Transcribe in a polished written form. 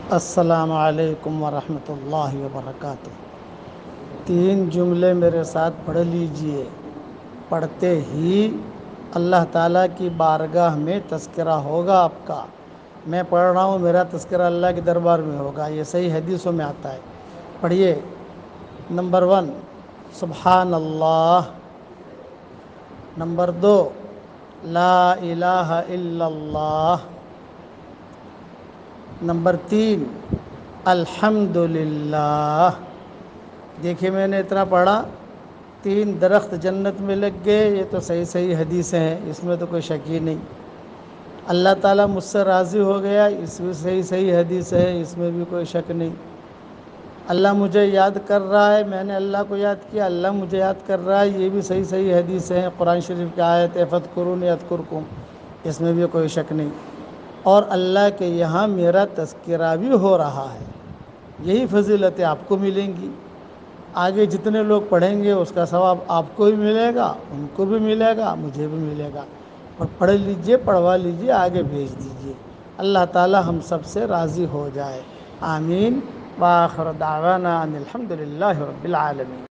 السلام علیکم ورحمۃ اللہ وبرکاتہ۔ 3 جملے میرے ساتھ پڑھ لیجئے۔ پڑھتے ہی اللہ تعالیٰ کی بارگاہ میں تذکرہ ہوگا آپ کا۔ میں پڑھ رہا ہوں، میرا تذکرہ اللہ کے دربار میں ہوگا۔ یہ صحیح حدیثوں میں آتا ہے۔ پڑھیے۔ نمبر 1 سبحان اللہ۔ نمبر 2 لا الہ الا اللہ۔ نمبر 3 الحمدللہ۔ دیکھیے میں نے اتنا پڑھا، 3 درخت جنت میں لگ گئے۔ یہ تو صحیح حدیثیں ہیں، اس میں تو کوئی شک ہی نہیں۔ اللہ تعالیٰ مجھ سے راضی ہو گیا، اس میں صحیح حدیث ہے، اس میں بھی کوئی شک نہیں۔ اللہ مجھے یاد کر رہا ہے، میں نے اللہ کو یاد کیا، اللہ مجھے یاد کر رہا ہے، یہ بھی صحیح حدیث ہے۔ قرآن شریف کی آیت ہے فاذکرونی اذکرکم، اس میں بھی کوئی شک نہیں۔ اور اللہ کے یہاں میرا تذکرہ بھی ہو رہا ہے، یہی فضیلتیں آپ کو ملیں گی۔ آگے جتنے لوگ پڑھیں گے اس کا ثواب آپ کو بھی ملے گا، ان کو بھی ملے گا، مجھے بھی ملے گا۔ اور پڑھ لیجئے، پڑھوا لیجئے، آگے بھیج دیجئے۔ اللہ تعالی ہم سب سے راضی ہو جائے، آمین۔ وآخر دعوانا ان الحمد للہ رب العالمین۔